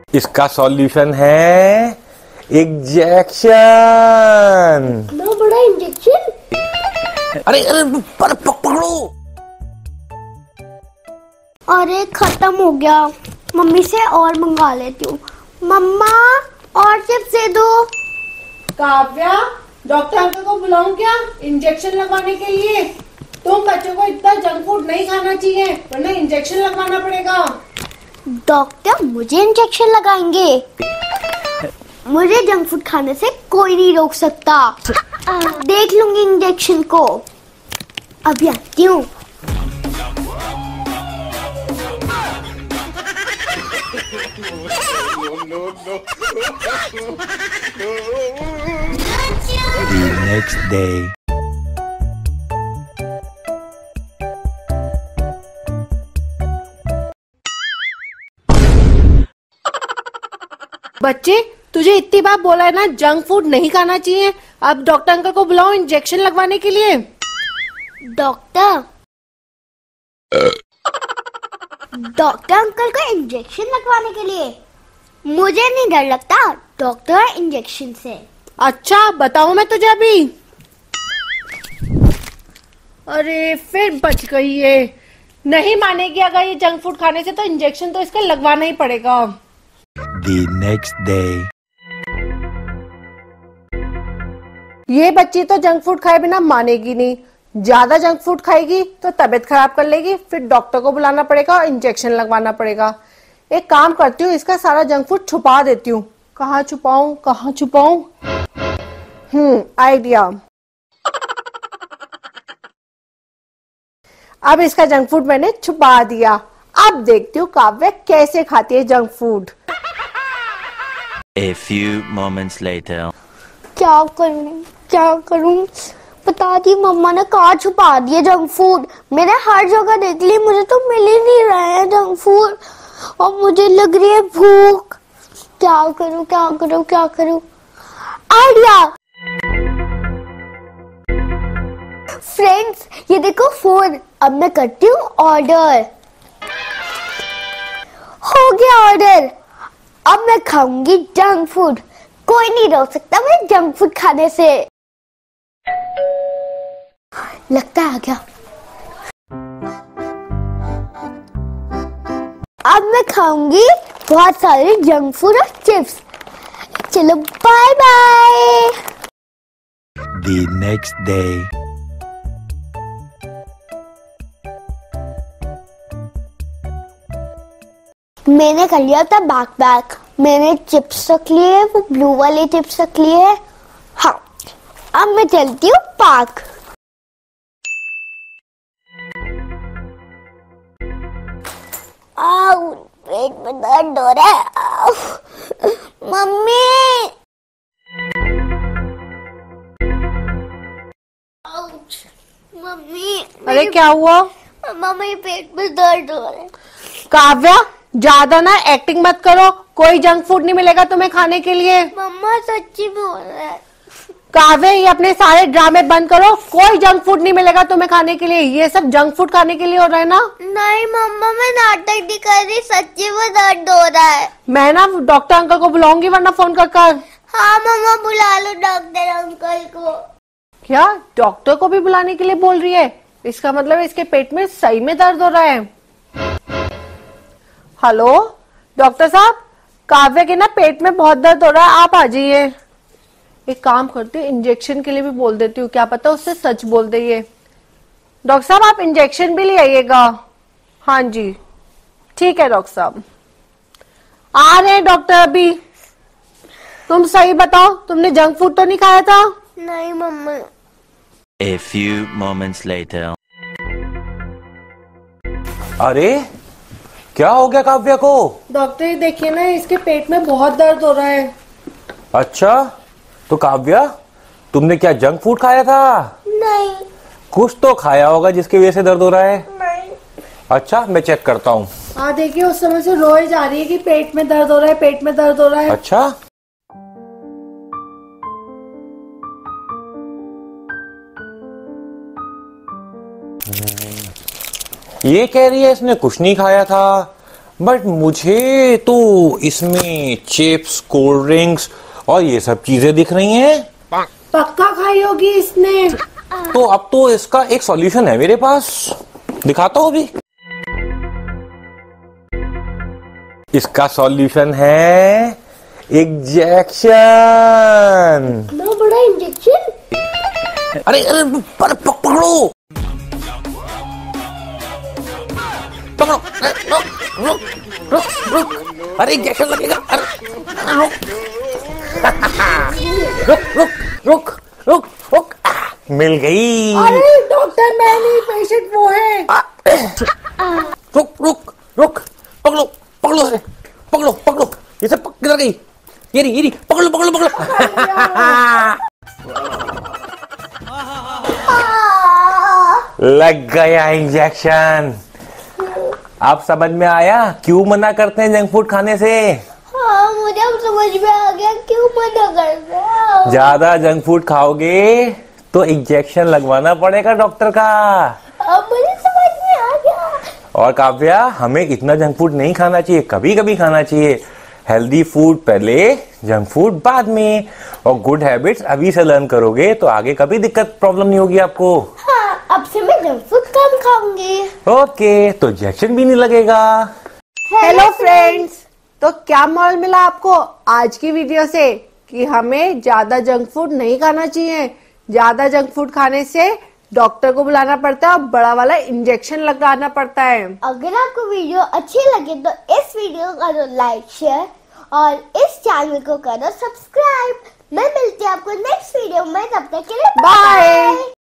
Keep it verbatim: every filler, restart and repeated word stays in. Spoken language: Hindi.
इसका सॉल्यूशन है इंजेक्शन। इतना बड़ा इंजेक्शन? अरे अरे पर पकड़ो। अरे खत्म हो गया, मम्मी से और मंगा लेती हूँ। मम्मा और चिप्स दे दो। काव्या, डॉक्टर अंकल को बुलाऊं क्या इंजेक्शन लगवाने के लिए? तुम बच्चों को इतना जंक फूड नहीं खाना चाहिए वरना इंजेक्शन लगवाना पड़ेगा। डॉक्टर मुझे इंजेक्शन लगाएंगे? मुझे जंक फूड खाने से कोई नहीं रोक सकता। देख लूंगी इंजेक्शन को, अभी आती हूँ। The next day. बच्चे, तुझे इतनी बार बोला है ना जंक फूड नहीं खाना चाहिए। अब डॉक्टर अंकल को बुलाओ इंजेक्शन लगवाने के लिए। डॉक्टर डॉक्टर अंकल को इंजेक्शन लगवाने के लिए? मुझे नहीं डर लगता डॉक्टर इंजेक्शन से। अच्छा बताओ मैं तुझे अभी। अरे फिर बच गई ये, नहीं मानेगी। अगर ये जंक फूड खाने से तो इंजेक्शन तो इसका लगवाना ही पड़ेगा। The next day. ये बच्ची तो जंक फूड खाए बिना मानेगी नहीं। ज्यादा जंक फूड खाएगी तो तबीयत खराब कर लेगी, फिर डॉक्टर को बुलाना पड़ेगा और इंजेक्शन लगवाना पड़ेगा। एक काम करती हूँ, इसका सारा जंक फूड छुपा देती हूँ। कहाँ छुपाऊं कहाँ छुपाऊं? हम्म आइडिया। अब इसका जंक फूड मैंने छुपा दिया। अब देखती हूँ काव्या कैसे खाती है junk food. A few moments later. क्या करूं क्या करूं? बता दी मम्मा ने कहाँ छुपा दिए जंक फूड। मैंने हर जगह देख ली, मुझे तो मिल ही नहीं रहे हैं जंक फूड और मुझे लग रही है भूख। क्या करूं क्या करूं क्या करूं? आइडिया! फ्रेंड्स ये देखो फोन, अब मैं करती हूँ ऑर्डर। हो गया ऑर्डर। अब मैं खाऊंगी जंक फूड, कोई नहीं रोक सकता मैं जंक फूड खाने से। लगता है आ गया। अब मैं खाऊंगी बहुत सारे जंक फूड और चिप्स। चलो bye bye. The next day. मैंने कर लिया था बैक पैक। मैंने चिप्स रख लिए, वो ब्लू वाले चिप्स रख लिए। हाँ अब मैं चलती हूँ पार्क। आउ, पेट में दर्द हो रहा है। आउ, मम्मी। Ouch, mummy. अरे क्या हुआ? मम्मी पेट में दर्द हो रहा है। काव्या ज्यादा ना एक्टिंग मत करो, कोई जंक फूड नहीं मिलेगा तुम्हें खाने के लिए। मम्मा सच्ची बोल रहा है। काव्या ये अपने सारे ड्रामे बंद करो, कोई जंक फूड नहीं मिलेगा तुम्हें खाने के लिए। ये सब जंक फूड खाने के लिए हो रहा है ना? नहीं मम्मा मैं नाटक नहीं कर रही, सच्ची में दर्द हो रहा है। मैं ना डॉक्टर अंकल को बुलाऊंगी वरना फोन कर कर। हाँ मम्मा बुला लो डॉक्टर अंकल को। क्या डॉक्टर को भी बुलाने के लिए बोल रही है? इसका मतलब इसके पेट में सही में दर्द हो रहा है। हेलो डॉक्टर साहब, काव्या के ना पेट में बहुत दर्द हो रहा है, आप आ जाइए। एक काम करती हूँ, इंजेक्शन के लिए भी बोल देती हूँ, क्या पता उससे सच बोल दे ये। डॉक्टर साहब आप इंजेक्शन भी ले आइएगा। हाँ जी ठीक है डॉक्टर साहब, आ रहे हैं डॉक्टर अभी। तुम सही बताओ, तुमने जंक फूड तो नहीं खाया था? नहीं मम्मा। A few moments later. अरे क्या हो गया काव्या को? डॉक्टर ये देखिए ना, इसके पेट में बहुत दर्द हो रहा है। अच्छा तो काव्या तुमने क्या जंक फूड खाया था? नहीं। कुछ तो खाया होगा जिसकी वजह से दर्द हो रहा है। नहीं। अच्छा मैं चेक करता हूँ। हाँ देखिए उस समय से रोए जा रही है कि पेट में दर्द हो रहा है, पेट में दर्द हो रहा है। अच्छा ये कह रही है इसने कुछ नहीं खाया था बट मुझे तो इसमें चिप्स, कोल्ड ड्रिंक्स और ये सब चीजें दिख रही हैं। पक्का खाई होगी इसने। तो अब तो इसका एक सॉल्यूशन है मेरे पास, दिखाता हूँ अभी। इसका सॉल्यूशन है इंजेक्शन। इतना बड़ा इंजेक्शन? अरे अरे पर, पकड़ो पकड़ो, अरे, रुक रुक रुक रुक, अरे इंजेक्शन लगेगा। अरे रुक रुक रुक रुक रुक, आ, मिल गई। अरे डॉक्टर मैं नहीं, पेशेंट वो है। आ, रुक रुक रुक, पकड़ो पकड़ो उसे, पकड़ो पकड़ो, ये सब किधर गई? ये रही ये रही, पकड़ो पकड़ो पकड़ो। लग गया इंजेक्शन। अब समझ में आया क्यों मना करते हैं जंक फूड खाने से? हाँ, मुझे अब समझ में आ गया क्यों मना करते हैं। ज्यादा जंक फूड खाओगे तो इंजेक्शन लगवाना पड़ेगा डॉक्टर का। अब मुझे समझ में आ गया। और काव्या, हमें इतना जंक फूड नहीं खाना चाहिए, कभी कभी खाना चाहिए। हेल्दी फूड पहले, जंक फूड बाद में। और गुड हैबिट्स अभी से लर्न करोगे तो आगे कभी दिक्कत प्रॉब्लम नहीं होगी आपको। हाँ, अब से मैं जंक फूड कम खाऊंगी। ओके, तो इंजेक्शन भी नहीं लगेगा। हेलो फ्रेंड्स, तो क्या मॉरल मिला आपको आज की वीडियो से कि हमें ज्यादा जंक फूड नहीं खाना चाहिए। ज्यादा जंक फूड खाने से डॉक्टर को बुलाना पड़ता है और बड़ा वाला इंजेक्शन लगाना पड़ता है। अगर आपको वीडियो अच्छी लगे तो इस वीडियो को करो लाइक, शेयर और इस चैनल को करो सब्सक्राइब। मैं मिलती हूँ आपको नेक्स्ट वीडियो में, तब तक के लिए बाय।